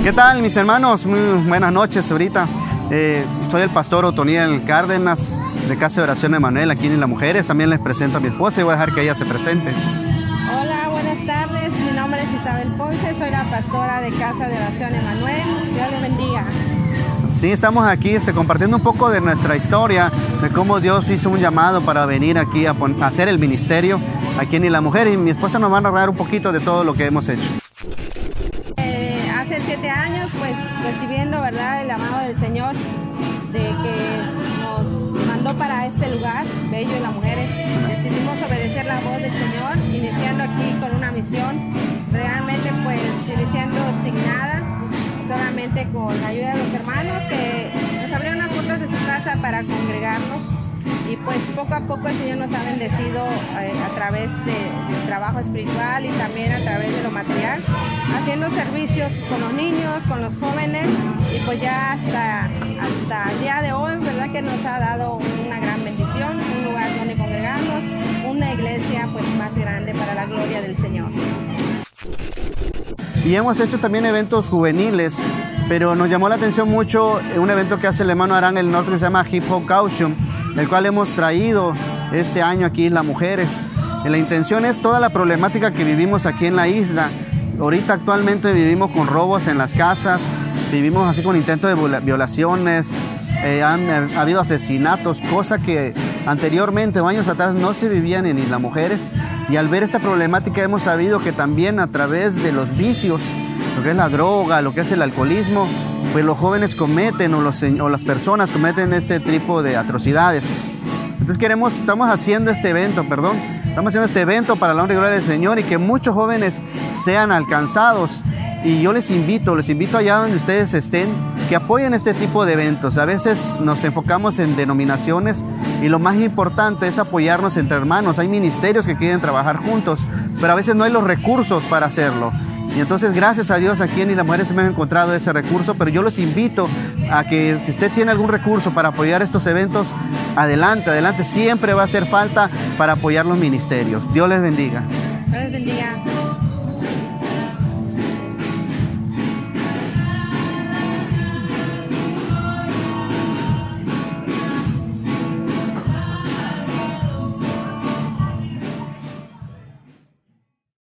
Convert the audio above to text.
¿Qué tal, mis hermanos? Muy buenas noches ahorita. Soy el pastor Otoniel Cárdenas de Casa de Oración Emanuel aquí en Las Mujeres. También les presento a mi esposa y voy a dejar que ella se presente. Hola, buenas tardes. Mi nombre es Isabel Ponce. Soy la pastora de Casa de Oración Emanuel. Dios les bendiga. Sí, estamos aquí compartiendo un poco de nuestra historia, de cómo Dios hizo un llamado para venir aquí a hacer el ministerio aquí en Las Mujeres. Y mi esposa nos va a narrar un poquito de todo lo que hemos hecho. Hace 7 años, pues recibiendo, ¿verdad?, el llamado del Señor de que nos mandó para este lugar bello en Las Mujeres, decidimos obedecer la voz del Señor, iniciando aquí con una misión, realmente pues iniciando sin nada, solamente con la ayuda de los hermanos que nos abrieron las puertas de su casa para congregarnos. Y pues poco a poco el Señor nos ha bendecido a través del trabajo espiritual y también a través de lo material, haciendo servicios con los niños, con los jóvenes, y pues ya hasta el día de hoy, ¿verdad?, que nos ha dado una gran bendición, un lugar donde congregarnos, una iglesia pues más grande para la gloria del Señor. Y hemos hecho también eventos juveniles, pero nos llamó la atención mucho un evento que hace el hermano Arán en el norte que se llama Hip Hop Caution, el cual hemos traído este año aquí en Las Mujeres. La intención es toda la problemática que vivimos aquí en la isla. Ahorita actualmente vivimos con robos en las casas, vivimos así con intentos de violaciones, ha habido asesinatos, cosa que anteriormente o años atrás no se vivían en Las Mujeres. Y al ver esta problemática hemos sabido que también a través de los vicios, lo que es la droga, lo que es el alcoholismo, pues los jóvenes cometen o las personas cometen este tipo de atrocidades. Entonces estamos haciendo este evento para la honra y gloria del Señor y que muchos jóvenes sean alcanzados. Y yo les invito allá donde ustedes estén, que apoyen este tipo de eventos. A veces nos enfocamos en denominaciones y lo más importante es apoyarnos entre hermanos. Hay ministerios que quieren trabajar juntos, pero a veces no hay los recursos para hacerlo. Y entonces, gracias a Dios, aquí en Las Mujeres hemos encontrado ese recurso, pero yo los invito a que si usted tiene algún recurso para apoyar estos eventos, adelante, siempre va a hacer falta para apoyar los ministerios. Dios les bendiga. Dios les bendiga.